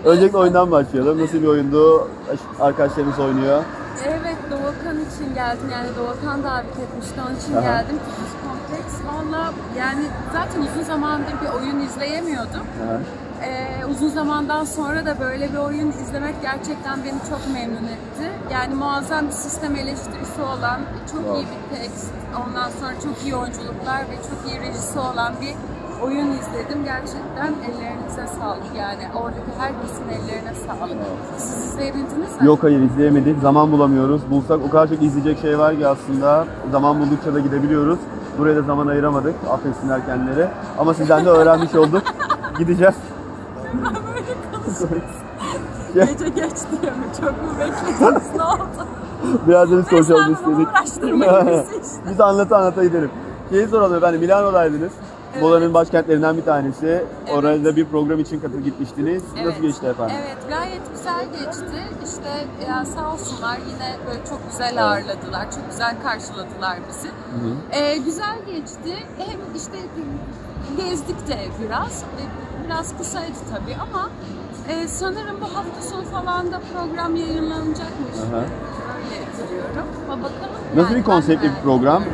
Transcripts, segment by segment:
Öncelikle oyundan başlayalım. Nasıl bir oyundu? Arkadaşlarımız oynuyor. Evet, Doğukan için geldim. Yani Doğukan davet etmişti, onun için geldim. Kıbrıs Kompleks. Valla yani zaten uzun zamandır bir oyun izleyemiyordum. Uzun zamandan sonra da böyle bir oyun izlemek gerçekten beni çok memnun etti. Yani muazzam bir sistem eleştirisi olan, çok iyi bir tekst, ondan sonra çok iyi oyunculuklar ve çok iyi rejisi olan bir oyun izledim. Gerçekten ellerinize sağlık yani. Oradaki herkesin ellerine sağlık. Siz izleyebildiniz mi? Yok, hayır izleyemedik. Zaman bulamıyoruz. Bulsak o kadar çok izleyecek şey var ki aslında. Zaman buldukça da gidebiliyoruz. Buraya da zaman ayıramadık. Affetsinler kendileri. Ama sizden de öğrenmiş olduk. Gideceğiz. Ben böyle konuşuyoruz. Gece geç diye mi? Çok mu beklediniz? Ne oldu? Biraz da biz konuşalım istedik. Uğraştırmayın bizi işte. Biz anlata gidelim. Şeyi soralım efendim, Milano'daydınız. Evet. Moda'nın başkentlerinden bir tanesi. Evet. Orada bir program için gitmiştiniz. Evet. Nasıl geçti efendim? Evet, gayet güzel geçti. İşte ya sağ olsunlar yine böyle çok güzel ağırladılar, çok güzel karşıladılar bizi. Güzel geçti. Hem işte gezdik de biraz kısaydı tabii ama sanırım bu hafta sonu falan da program yayınlanacakmış. Öyle biliyorum. Bakalım. Nasıl yani bir konseptli bir program?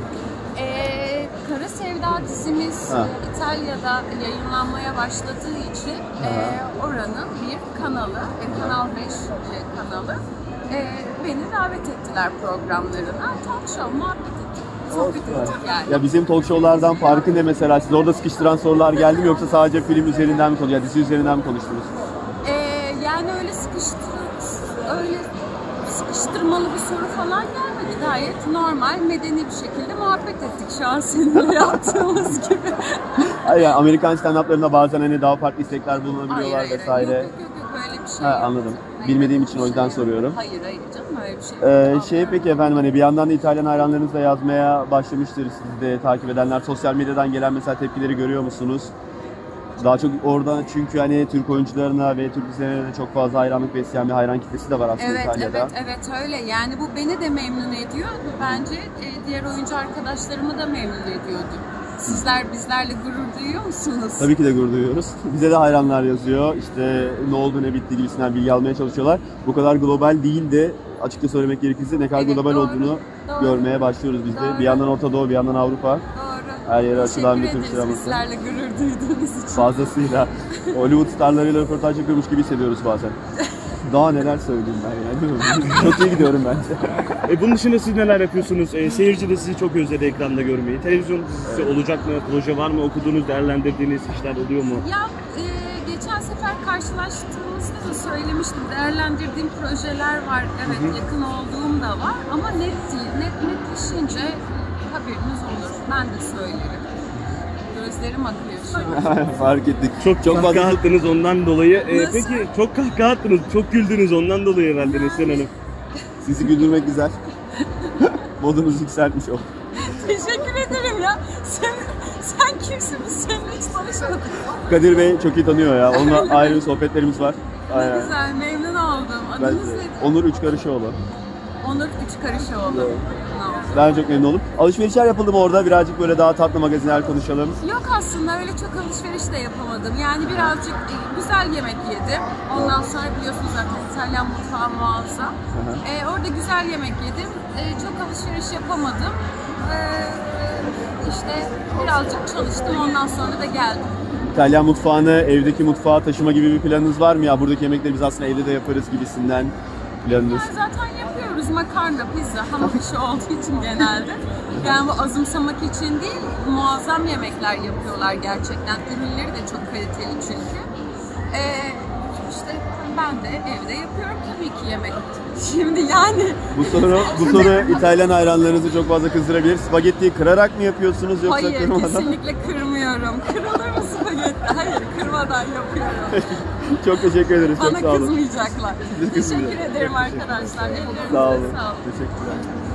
Kara Sevda dizimiz İtalya'da yayınlanmaya başladığı için oranın bir kanalı, Kanal 5 kanalı beni davet ettiler programlarına. Talk show, muhabbet ettik, sohbet ettik yani. Ya bizim talk show'lardan farkı ne mesela? Siz orada sıkıştıran sorular geldi mi yoksa sadece film üzerinden mi konuştunuz? Dizi üzerinden mi konuştunuz? Yani öyle sıkıştırmalı bir soru falan gelmedi. Gayet normal, medeni bir şekilde muhabbet ettik şu an seninle yaptığımız gibi. Hayır, yani Amerikan stand-up'larında bazen hani daha farklı istekler bulunabiliyorlar vesaire. Yok öyle bir şey yok. Anladım. Bilmediğim için o yüzden soruyorum. Hayır canım öyle bir şey yok. Peki efendim, hani bir yandan da İtalyan hayranlarınızla yazmaya başlamıştır, sizi de takip edenler. Sosyal medyadan gelen mesela tepkileri görüyor musunuz? Daha çok orada çünkü hani Türk oyuncularına ve Türk dizilerine de çok fazla hayranlık besleyen bir hayran kitlesi de var aslında İtalya'da. Evet öyle. Yani bu beni de memnun ediyor. Bence diğer oyuncu arkadaşlarımı da memnun ediyordu. Sizler bizlerle gurur duyuyor musunuz? Tabii ki de gurur duyuyoruz. Bize de hayranlar yazıyor. İşte ne oldu ne bitti gibisinden bilgi almaya çalışıyorlar. Bu kadar global değil de açıkça söylemek gerekirse ne kadar global olduğunu görmeye başlıyoruz biz de. Bir yandan Orta Doğu, bir yandan Avrupa. Her yere açılan bir Türk sineması. Sizlerle gurur duyduğunuz için. Fazlasıyla. Hollywood starlarıyla röportaj yapıyormuş gibi hissediyoruz bazen. Daha neler söyleyeyim ben yani. Çok iyi gidiyorum bence. Bunun dışında siz neler yapıyorsunuz? Seyirci de sizi çok özledi ekranda görmeyi. Televizyon dizisi olacak mı? Proje var mı? Okuduğunuz, değerlendirdiğiniz işler oluyor mu? Ya geçen sefer karşılaştığımızda da söylemiştim. Değerlendirdiğim projeler var. Evet, yakın olduğum da var. Ama net değil. Netleşince haberiniz olur. Ben de söylerim. Gözlerim akıyor şu an. Fark ettik. Çok kahkaha attınız ondan dolayı. Peki çok kahkaha attınız, çok güldünüz ondan dolayı herhalde Neslihan Hanım. Sizi güldürmek güzel. Modunuz yükseltmiş o. Teşekkür ederim ya. Sen kimsin? Biz seninle hiç tanışmadık. Kadir Bey çok iyi tanıyor ya. Onunla ayrı sohbetlerimiz var. Ne güzel, memnun oldum. Adınız nedir? Onur Üçkarışoğlu. Onur Üçkarışoğlu. Ben çok memnun oldum. Alışverişler yapıldı mı orada? Birazcık böyle daha tatlı magazinler konuşalım. Yok aslında öyle çok alışveriş de yapamadım. Yani birazcık güzel yemek yedim. Ondan sonra biliyorsunuz zaten İtalyan mutfağı muazzam. Orada güzel yemek yedim. Çok alışveriş yapamadım. İşte birazcık çalıştım, ondan sonra da geldim. İtalyan mutfağını evdeki mutfağa taşıma gibi bir planınız var mı ya? Buradaki yemekleri biz aslında evde de yaparız gibisinden planınız. Yani zaten yapıyoruz. Makarna, pizza, hamur işi olduğu için genelde. Yani bu azımsamak için değil, muazzam yemekler yapıyorlar gerçekten. Ürünleri de çok kaliteli çünkü. İşte ben de evde yapıyorum tabii ki yemek. Şimdi yani... Bu soru İtalyan hayranlarınızı çok fazla kızdırabilir. Spagettiyi kırarak mı yapıyorsunuz yoksa kırmadan? Hayır, kesinlikle kırmıyorum. Kırılır mı spagetti? Hayır, kırmadan yapıyorum. Çok teşekkür ederiz. Bana çok sağ olun. kızmayacaklar. Teşekkür ederim arkadaşlar. Ellerinize Sağ olun. sağlık. Teşekkürler.